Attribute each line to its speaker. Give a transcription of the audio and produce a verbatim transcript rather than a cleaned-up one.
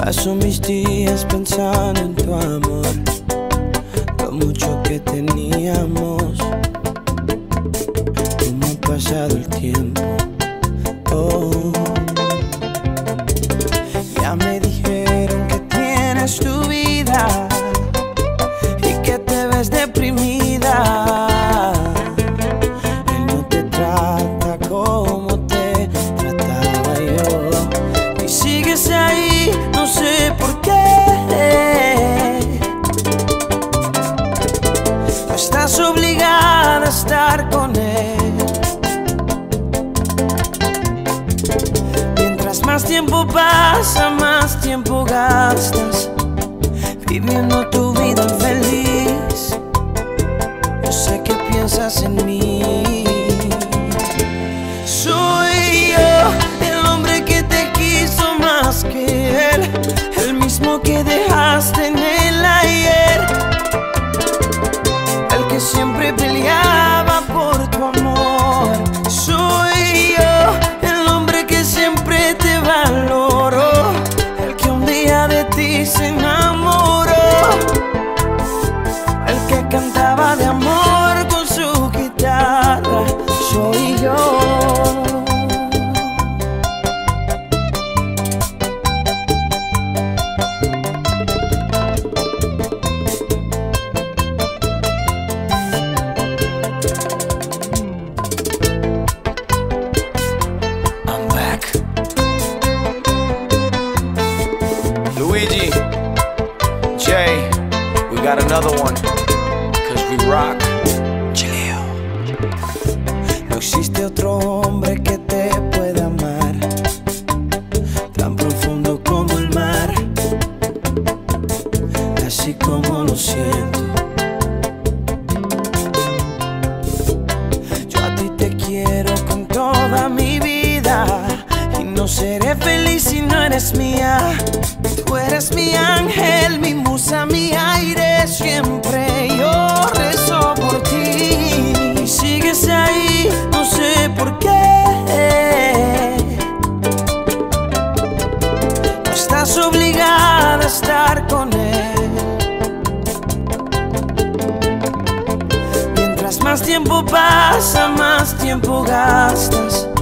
Speaker 1: Paso mis días pensando en tu amor, lo mucho que teníamos, cómo ha pasado el tiempo. Oh, ya me dijeron que tienes tu vida y que te ves deprimida. Él no te trata como te trataba yo y sigues ahí, no sé por qué. No estás obligada a estar con él. Mientras más tiempo pasa, más tiempo gastas viviendo tu vida infeliz. Yo sé que piensas en mí. Soy yo el hombre que te quiso más que él, el mismo que dejaste en el ayer, el que siempre peleaba por tu amor. Soy yo el hombre que siempre te valoró, el que un día de ti se enamoró, el que cantaba de amor con su guitarra. Soy yo.
Speaker 2: Luigi, Jay, we got another one, cause we rock.
Speaker 1: Chileo. No existe otro hombre que te pueda amar tan profundo como el mar, así como lo siento. Yo a ti te quiero con toda mi vida y no seré feliz si no eres mía. Tú eres mi ángel, mi musa, mi aire. Siempre yo rezo por ti y sigues ahí, no sé por qué. No estás obligada a estar con él. Mientras más tiempo pasa, más tiempo gastas